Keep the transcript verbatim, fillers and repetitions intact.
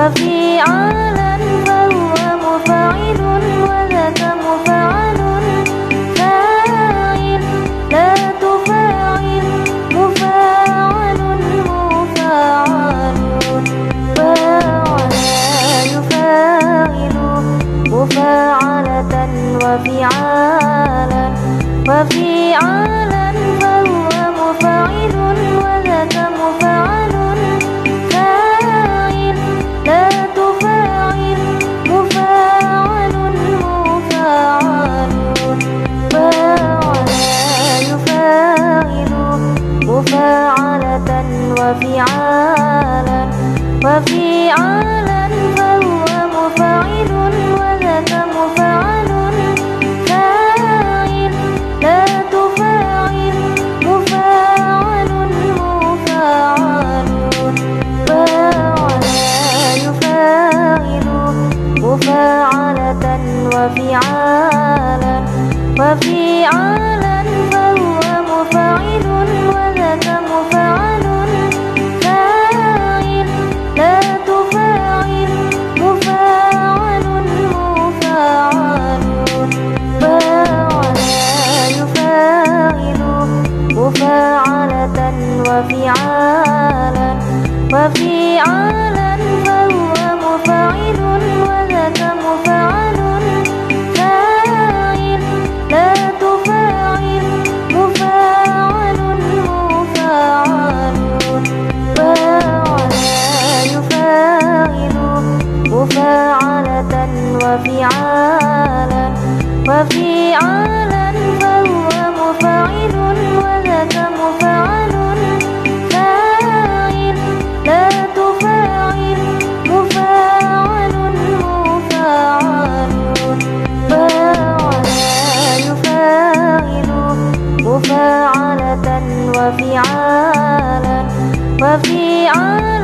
وفيعالا فهو مفاعل وذاك مفعل فاعل لا تفاعل مفاعل مفاعل فاعل يفاعل مفاعلة وفعالا وفعالا فهو مفاعل وذاك مفعل فاعل لا تفاعل مفاعل مفاعل فاعل يفاعل مفاعلة وفعالا وفعالا فهو مفاعل وذاك مفعل فاعل لا تفاعل مفاعل مفاعل فاعل يفاعل مفاعلة وفعالا وفعالا فهو مفاعل وذاك مفعل فاعل لا تفاعل مفاعل مفاعل فاعل يفاعل مفاعلة وفعالا وفعالا فهو مفاعل وذاك مفعل فاعل لا تفاعل مفاعل مفاعل فاعل يفاعل مفاعلة وفعالا وفعالا فهو مفاعل وذاك مفعل فاعل لا تفاعل مفاعل مفاعل فاعل يفاعل مفاعلة وفعالا وفعالا